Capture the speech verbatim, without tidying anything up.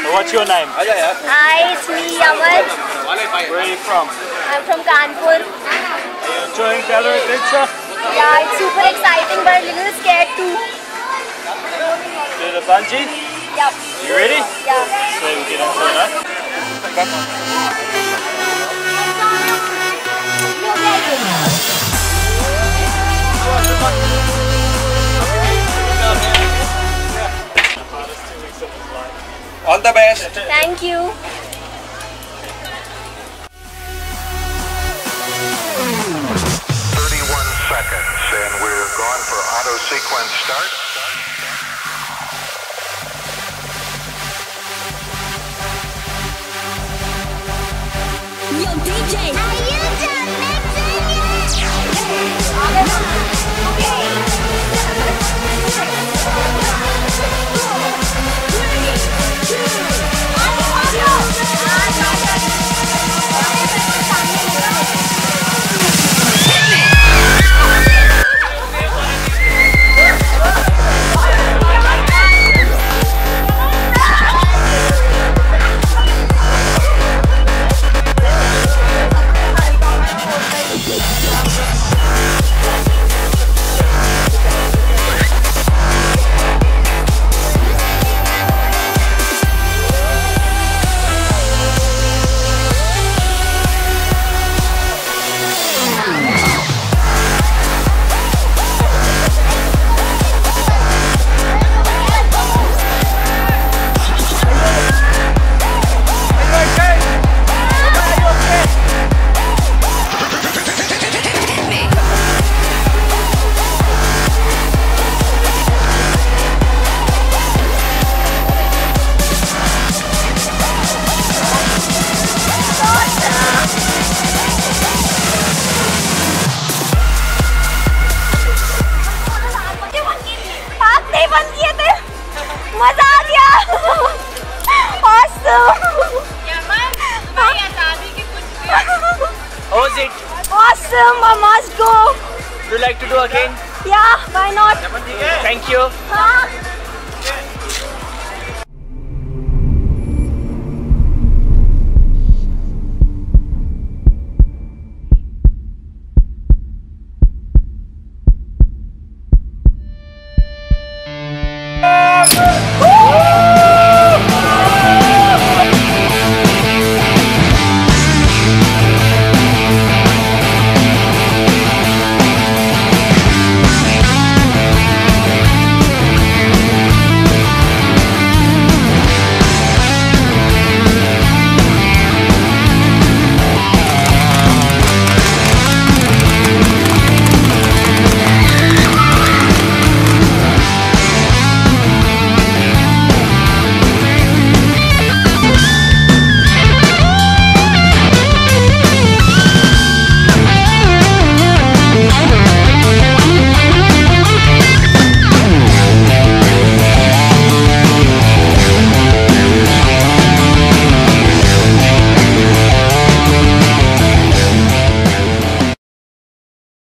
What's your name? Hi, it's me, Yaman. Where are you from? I'm from Kanpur. Are you enjoying Della Bungee? Yeah, it's super exciting but a little scared too. Della Bungee? Yep. You ready? Yeah. So we get into it, huh? All the best. Thank you. thirty-one seconds, and we're gone for auto sequence start. Yo, D J! Are you done mixing yet? मजा आ गया। Awesome. Yaman, तुम्हारी आजादी की कुछ How was it? Awesome. I must go. Would you like to do again? Yeah, why not? Thank you. हाँ.